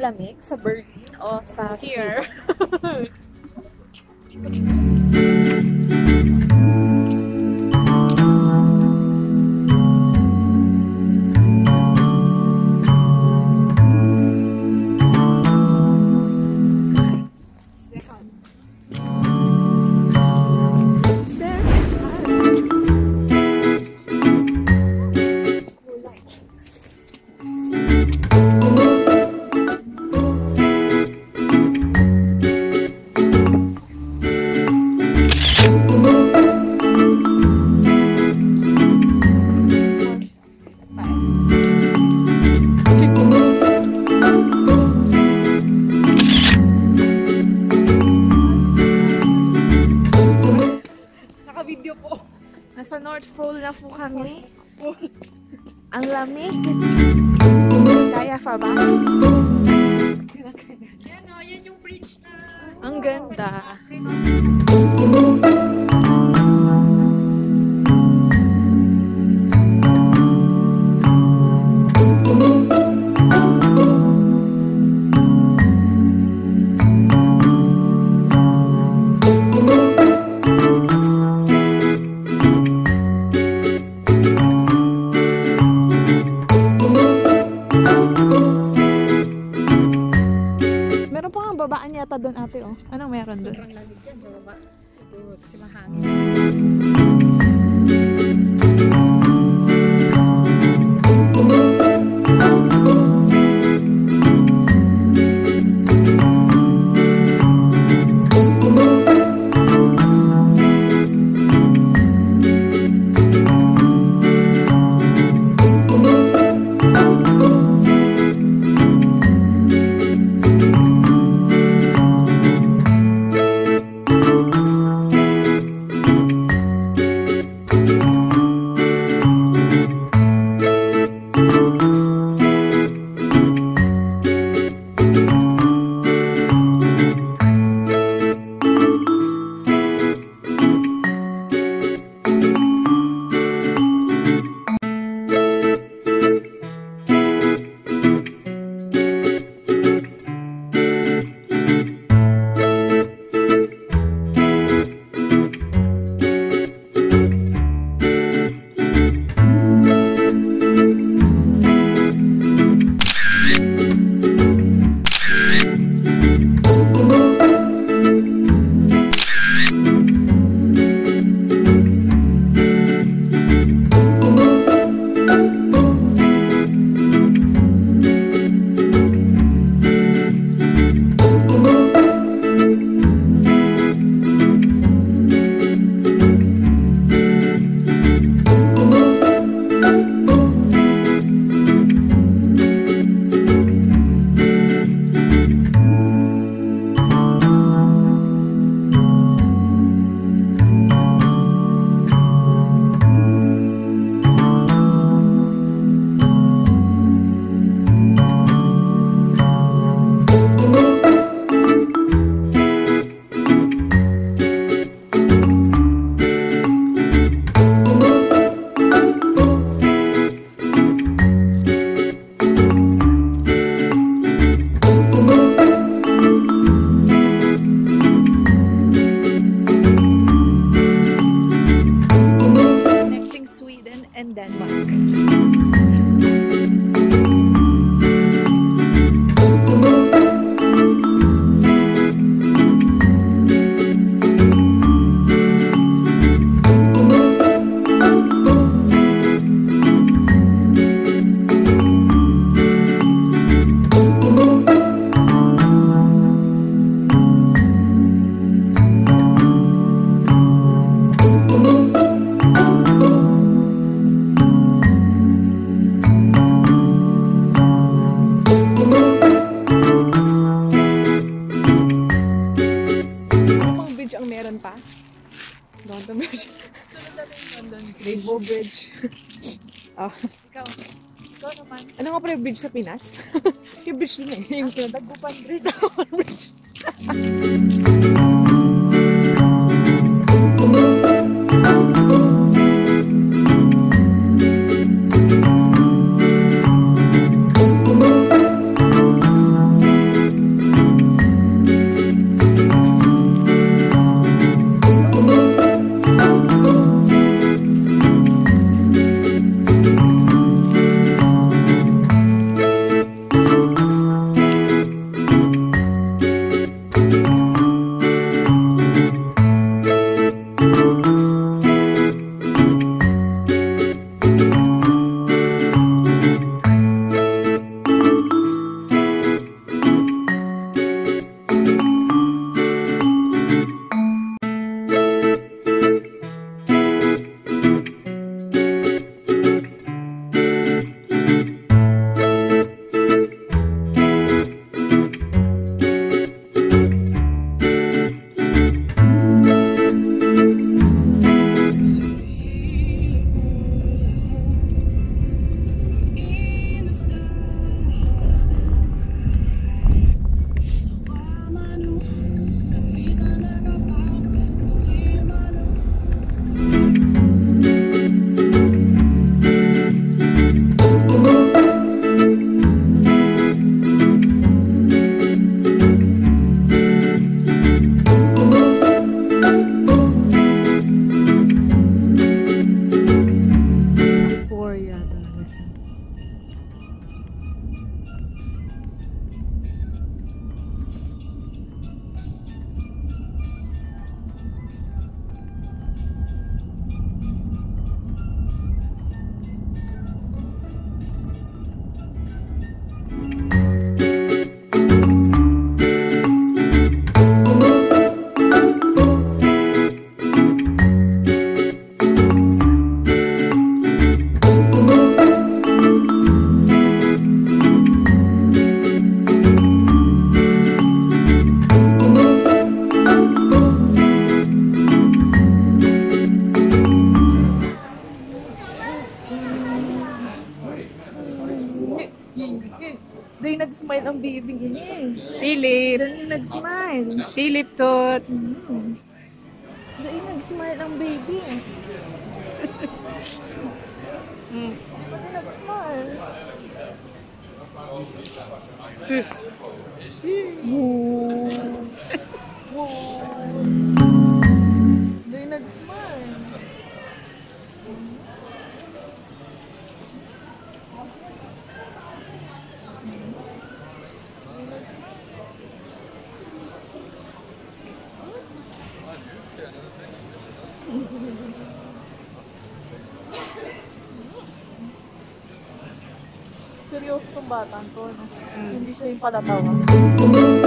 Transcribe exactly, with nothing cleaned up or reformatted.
malamig sa Berlin o sa Here. Naka-video po. Nasa North Pole na po kami. Ang lamig. Kaya pa ba? Yan o, yan yung bridge na. Ang ganda. Babaan yata doon ate oh. Anong meron doon? Sobrang lamig yan sa baba. Kasi mahangin. London Bridge. Sunod natin yung London Bridge. Rainbow Bridge. Oh. Ikaw. Ikaw naman. Ano nga pala yung bridge sa Pinas? Yung bridge nun eh. Yung Dagupan Bridge. Dagupan Bridge. Hindi nag-smile ang baby niya eh. Philip. Hindi nag-smile. Philip tot. Hmm. Hindi nag-smile ang baby eh. Mm. Hindi pa din nag-smile. Tuh. Woo. Woo. Hindi nag-smile. Seryoso tong batang to, no? Mm. Hindi siya yung patatawa.